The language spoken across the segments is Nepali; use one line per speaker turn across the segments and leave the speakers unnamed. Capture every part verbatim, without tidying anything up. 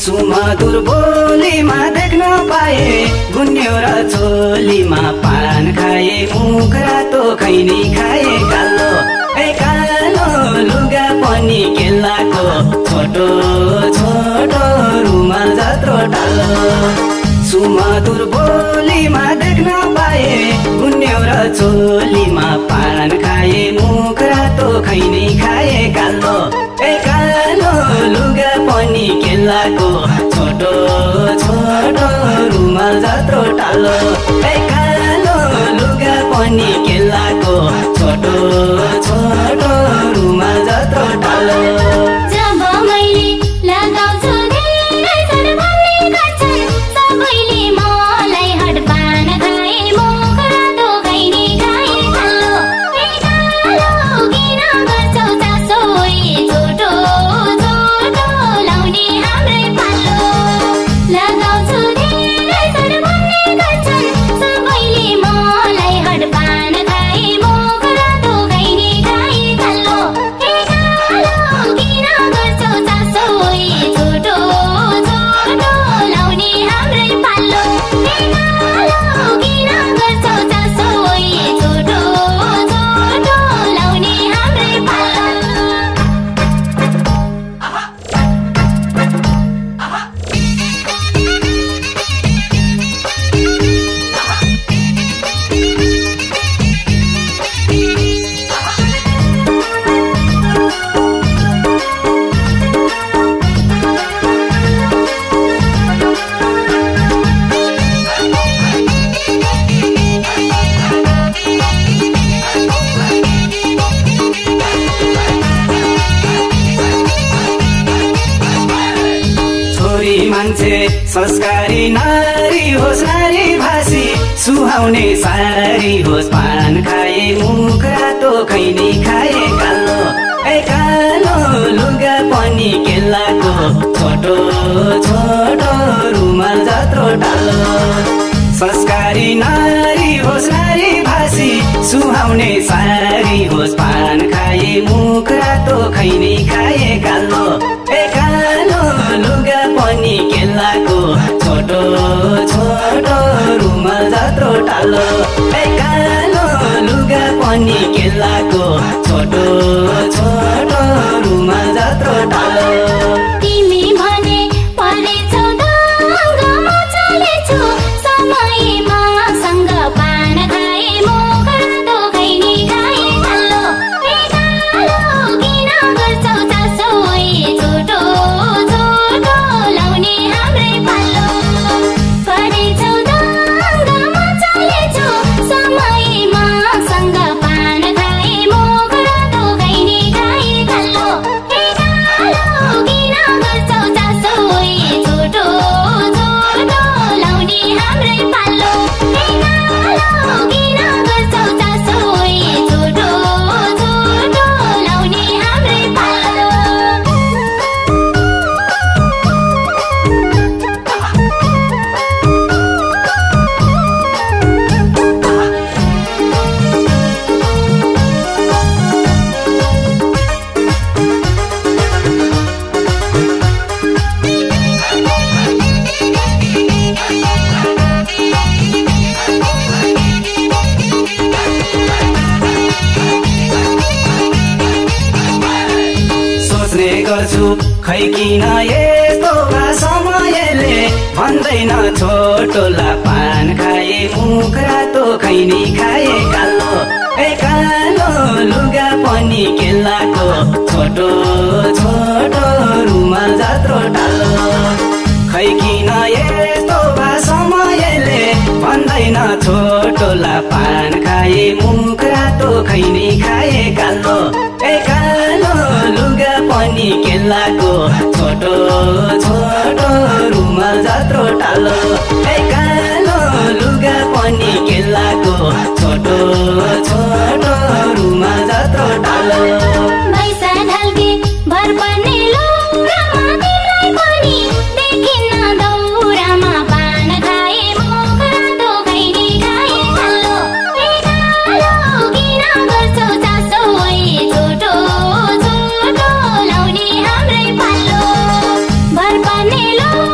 सुमधुर बोलीमा देख्न पाए गुन्यो र चोलीमा पान खाए मुख रातो खैनी खाए कालो ए कालो लुगा पनि केलाको छोटो छोटो रुमाल जत्रो टालो सुमधुर बोलीमा देख्न पाए गुन्यो र चोलीमा पान खाए मुख रातो खैनी खाए कालो ए कालो लुगा पनि केलाको छोटो छोटो रुमाल जत्रो टालो ए कालो लुगा पनि केलाको छोटो छोटो रुमाल जत्रो टालो
जब मैले लगाउँछु धेरै छन् भन्ने गर्छन् सबैले मलाई हडपान खाए मुख रातो खैनी खाए कालो ए कालो किन गर्छौ चासो ए छोटो छोटो लाउने हाम्रै पालो लगाउँछु धेरै छन् भन्ने गर्छन् सबैले मलाई हडपान खाए मुख रातो खैनी खाए कालो ए कालो किन गर्छौ चासो ए छोटो छोटो लाउने हाम्रै पालो ए कालो किन गर्छौ चासो ए छोटो छोटो लाउने हाम्रै पालो
छोरी मान्छे संस्कारी नारी होस् नारी भाषी सुहाउने सारी होस् पान खाए मुख रातो खैनी खाए कालो ए कालो लुगा पनि केलाको छोटो छोटो रुमाल जत्रो टालो संस्कारी नारी होस् नारी भाषी सुहाउने सारी होस् पान खाए मुख रातो खैनी खाए कालो ए कालो लुगा पनि केलाको छोटो छोटो रुमाल जत्रो टालो ए कालो लुगा पनि केलाको छोटो छोटो रुमाल जत्रो टालो
तिमी भने परेछौ दङ्गमा चलेछु समयमा सँग पान खाए मुख रातो खैनी खाए कालो ए कालो किन गर्छौ चासो ए छोटो छोटो लाउने हाम्रै पालो परेछौ दङ्गमा चलेछु समयमा सँग पान खाए मुख रातो खैनी खाए कालो ए कालो किन गर्छौ चासो ए छोटो छोटो लाउने हाम्रै पालो ए कालो किन गर्छौ चासो ए छोटो छोटो लाउने हाम्रै पालो
सोच्ने गर्छु खै किन यस्तो बा समयले भन्दैन छोटोला पान खाए मुख रातो खैनी खाए कालो ए कालो लुगा पनि केलाको छोटो छोटो रुमाल जत्रो टालो खै किन यस्तो बा समयले भन्दैन छोटोला पान खाए मुख रातो खैनी खाए कालो ए कालो लुगा पनि केलाको छोटो छोटो रुमाल जत्रो टालो ए कालो लुगा पनि केलाको छोटो छोटो रुमाल जत्रो टालो
पैसा ढल्के भर पर्ने लौरामा तिमीलाई पनि देखिन्न दौरामा पान खाए मुख रातो खैनी खाए कालो ए कालो किन गर्छौ चासो ए छोटो छोटो लाउने हाम्रै पालो भर पर्ने लौ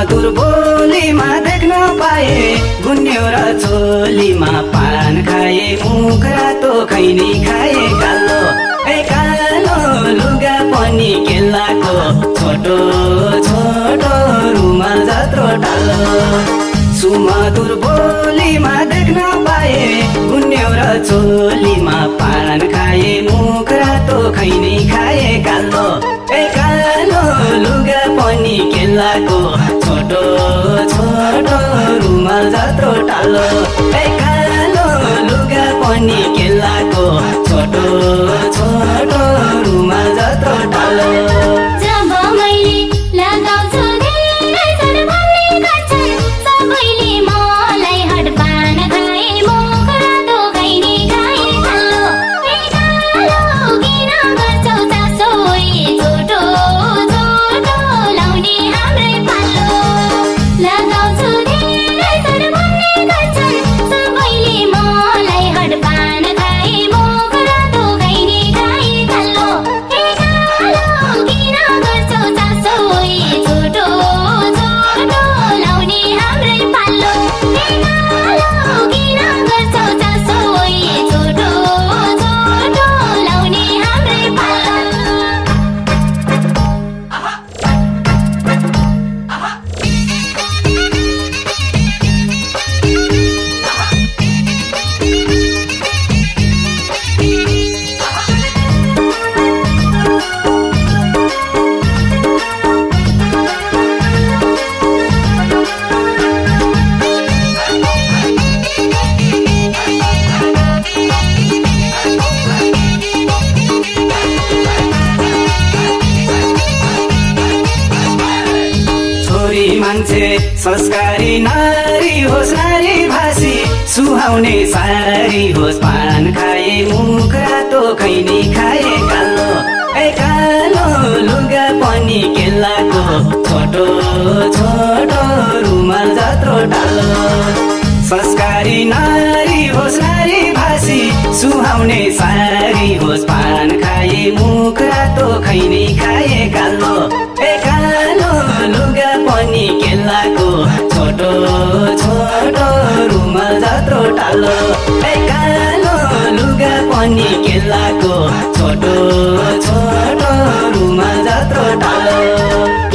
सुमधुर बोलीमा देख्न पाए गुन्यो र चोलीमा पान खाए मुख रातो खैनी खाए कालो ए कालो लुगा पनि केलाको छोटो छोटो रुमाल जत्रो डालो सुमधुर बोलीमा देख्न पाए गुन्यो र चोलीमा पान खाए मुख रातो खैनी खाए कालो ए कालो लुगा पनि केलाको छोटो छोटो रुमाल जत्रो टालो ए कालो लुगा पनि केलाको छोटो छोटो रुमाल जत्रो टालो
जब मैले लगाउँछु धेरै छन् भन्ने गर्छन् सबैले मलाई हडपान खाए मुख रातो खैनी खाए कालो ए कालो किन गर्छौ चासो ए छोटो छोटो लाउने हाम्रै पालो लगाउँछु धेरै छन् भन्ने गर्छन् सबैले मलाई हडपान खाए मुख रातो खैनी खाए कालो ए कालो किन गर्छौ चासो ए छोटो छोटो लाउने हाम्रै पालो ए कालो किन गर्छौ चासो ए छोटो छोटो लाउने हाम्रै पालो
छोरी मान्छे संस्कारी नारी होस् नारी भाषी सुहाउने सारी होस् पान खाए मुख रातो खैनी खाए कालो ए कालो लुगा पनि केलाको छोटो छोटो रुमाल जत्रो डालो संस्कारी नारी होस् नारी भाषी सुहाउने सारी होस् पान खाए मुख रातो खैनी खाए कालो ए कालो लुगा पनि केलाको छोटो छोटो रुमाल जत्रो टालो ए कालो लुगा पनि केलाको छोटो छोटो रुमाल जत्रो टालो